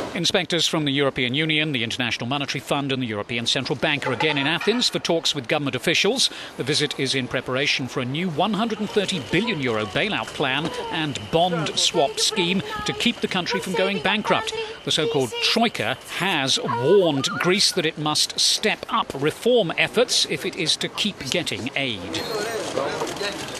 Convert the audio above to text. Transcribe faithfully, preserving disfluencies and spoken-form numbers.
Inspectors from the European Union, the International Monetary Fund and the European Central Bank are again in Athens for talks with government officials. The visit is in preparation for a new one hundred thirty billion euro bailout plan and bond swap scheme to keep the country from going bankrupt. The so-called Troika has warned Greece that it must step up reform efforts if it is to keep getting aid.